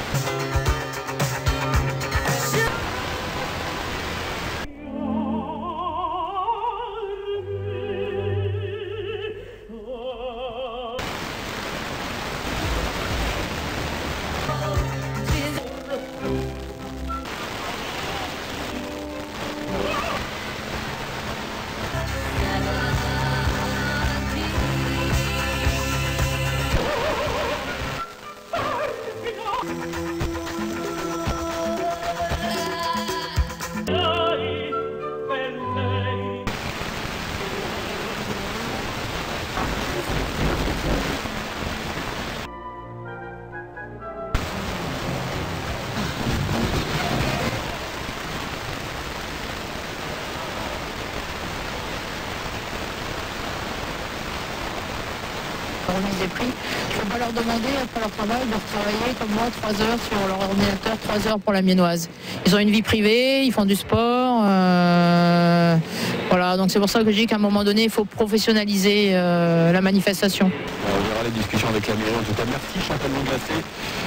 Remise des prix. Il ne faut pas leur demander après leur travail de travailler comme moi 3 heures sur leur ordinateur, 3 heures pour la Miennoise. Ils ont une vie privée, ils font du sport. Voilà, donc c'est pour ça que je dis qu'à un moment donné, il faut professionnaliser la manifestation. On verra les discussions avec la mairie. En tout cas, merci Chantal Monglacé.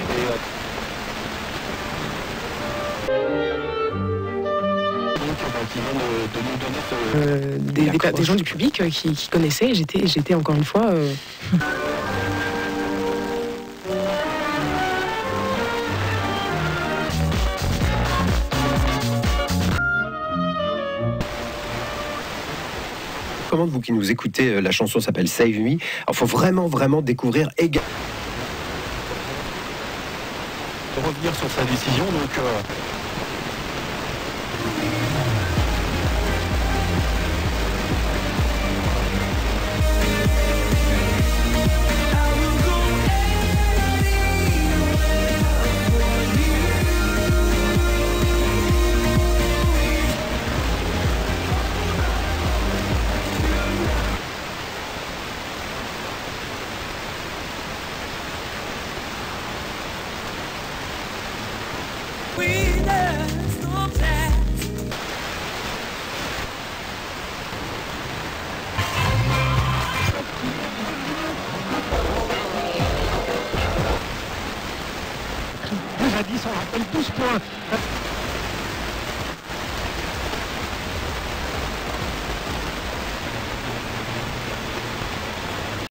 Qui vient de nous donner des gens du public qui connaissaient. J'étais encore une fois... Comment vous qui nous écoutez, la chanson s'appelle Save Me. Il faut vraiment découvrir également. Revenir sur sa décision, donc... Jadis, on rappelle 12 points.